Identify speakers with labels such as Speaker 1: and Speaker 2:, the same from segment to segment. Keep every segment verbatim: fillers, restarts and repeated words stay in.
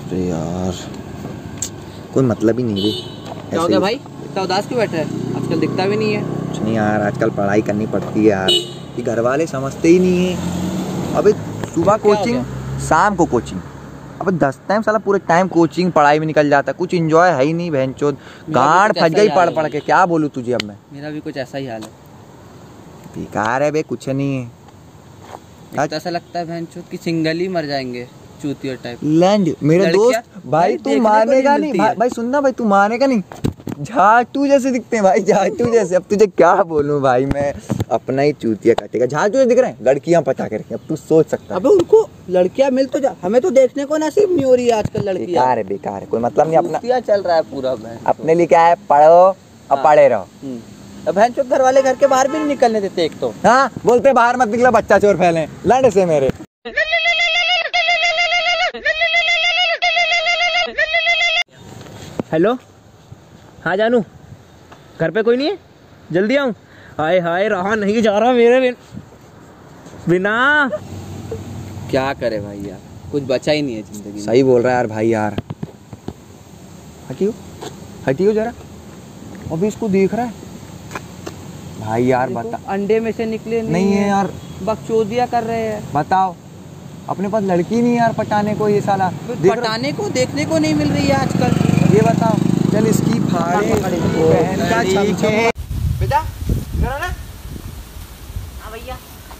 Speaker 1: अरे यार कोई मतलब ही नहीं है।
Speaker 2: क्या हो गया भाई, इतना उदास क्यों बैठा है? आजकल दिखता भी नहीं है।
Speaker 1: कुछ नहीं यार, आजकल पढ़ाई करनी पड़ती है यार, ये घर वाले समझते ही नहीं है। अबे सुबह कोचिंग, शाम को कोचिंग, अब दस टाइम साला पूरे टाइम कोचिंग पढ़ाई में निकल जाता है, कुछ एंजॉय है ही नहीं। बहनचोद गांड फंस गई पढ़ पढ़ के, क्या बोलूं तुझे अब मैं।
Speaker 2: मेरा भी कुछ ऐसा ही हाल है।
Speaker 1: बेकार है बे, कुछ नहीं है।
Speaker 2: ऐसा लगता है बहनचोद कि सिंगल ही मर जाएंगे, चूतिया टाइप।
Speaker 1: लैंड मेरे दोस्त भाई, तू मानेगा नहीं भाई, भाई सुनना भाई, तू मानेगा नहीं, झाटू जैसे दिखते हैं भाई, झाटू जैसे। अब तुझे क्या बोलूं भाई, मैं अपना ही चूतिया काटेगा। झाटू जैसे दिख रहे हैं, लड़कियां पता करके, अब तू सोच सकता है।
Speaker 2: अबे उनको लड़कियां मिल तो जा, हमें तो देखने को नसीब नहीं हो रही है आजकल लड़कियां।
Speaker 1: बेकार है, बेकार है, कोई मतलब नहीं। अपना
Speaker 2: चल रहा है पूरा,
Speaker 1: अपने लिए क्या है, पढ़ो और पढ़े रहो।
Speaker 2: बहन चोद घर वाले घर के बाहर भी नहीं निकलने देते एक तो।
Speaker 1: हाँ बोलते बाहर मत निकला, बच्चा चोर फैले, लड़ से मेरे।
Speaker 3: हेलो, हाँ जानू, घर पे कोई नहीं है, जल्दी आऊँ। हाय हाय, रहा नहीं जा रहा मेरे बिना।
Speaker 2: क्या करे भाई यार, कुछ बचा ही नहीं है जिंदगी में।
Speaker 1: सही बोल रहा है यार भाई। यार हटियो हटियो जरा, अभी इसको देख रहा है भाई। यार बता,
Speaker 2: अंडे में से निकले नहीं,
Speaker 1: नहीं है यार,
Speaker 2: बकचोदिया कर रहे हैं।
Speaker 1: बताओ, अपने पास लड़की नहीं है यार पटाने को, ये साला
Speaker 2: पटाने को देखने को नहीं मिल रही है आजकल।
Speaker 1: ये बताओ, चल इसकी फाड़े बहन का छमछम।
Speaker 2: बेटा करो ना। हाँ भैया,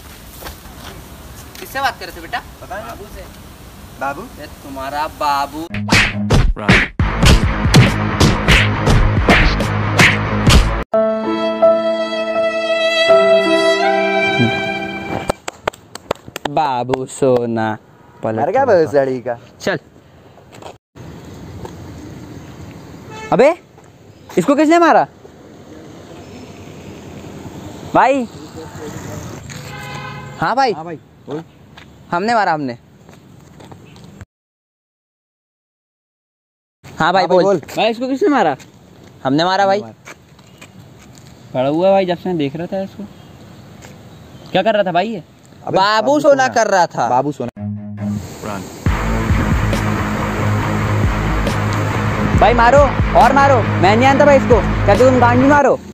Speaker 2: किससे बात कर रहे थे बेटा?
Speaker 1: पता है
Speaker 2: बाबू से।
Speaker 1: बाबू?
Speaker 2: तुम्हारा बाबू। बाबू सोना
Speaker 1: पलट क्या बस लड़ी का।
Speaker 2: चल। अबे इसको किसने मारा भाई? हाँ भाई,
Speaker 1: हाँ भाई बोल।
Speaker 2: हमने मारा, हमने। हाँ भाई,
Speaker 1: हाँ भाई
Speaker 2: बोल।
Speaker 1: बोल।
Speaker 2: भाई इसको किसने मारा? हमने मारा भाई। पड़ा हुआ भाई, जब से देख रहा था इसको। क्या कर रहा था भाई ये? बाबू सोना कर रहा था।
Speaker 1: बाबू सोना।
Speaker 2: भाई मारो और मारो, मैं नहीं जानता भाई इसको। क्या तुम गांडी मारो?